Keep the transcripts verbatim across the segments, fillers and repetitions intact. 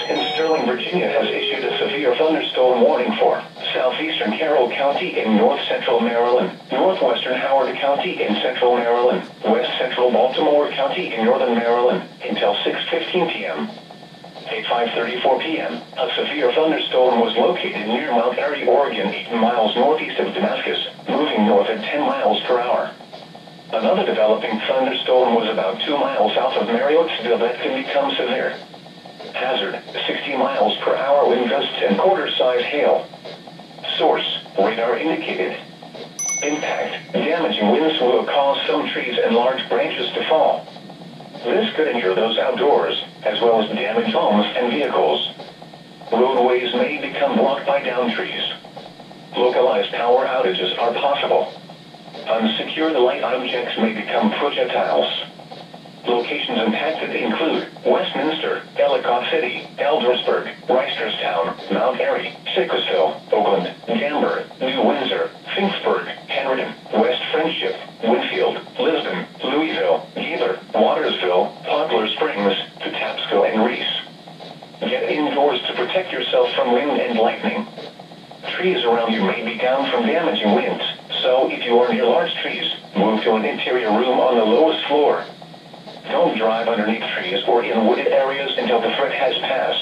in Sterling, Virginia has issued a severe thunderstorm warning for southeastern Carroll County in north-central Maryland, northwestern Howard County in central Maryland, west-central Baltimore County in northern Maryland, until six fifteen p m At five thirty-four p m, a severe thunderstorm was located near Mount Airy, Oregon, eight miles northeast of Damascus, moving north at ten miles per hour. Another developing thunderstorm was about two miles south of Marriottsville that can become severe. Hazard, sixty miles per hour wind gusts and quarter-size hail. Source, radar indicated. Impact, damaging winds will cause some trees and large branches to fall. This could injure those outdoors, as well as damage homes and vehicles. Roadways may become blocked by downed trees. Localized power outages are possible. Unsecured light objects may become projectiles. Locations impacted include Westminster, Ellicott City, Eldersburg, Reisterstown, Mount Airy, Sickesville, Oakland, Danbury, New Windsor, Finksburg, Henriton, West Friendship, Winfield, Lisbon, Louisville, Heather, Watersville, Poplar Springs, Patapsco, and Reese. Get indoors to protect yourself from wind and lightning. Trees around you may be down from damaging winds, so if you are near large trees, move to an interior room on the lowest floor. Don't drive underneath trees or in wooded areas until the threat has passed.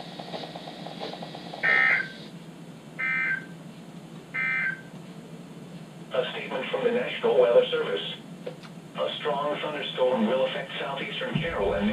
A statement from the National Weather Service. A strong thunderstorm will affect southeastern Carroll and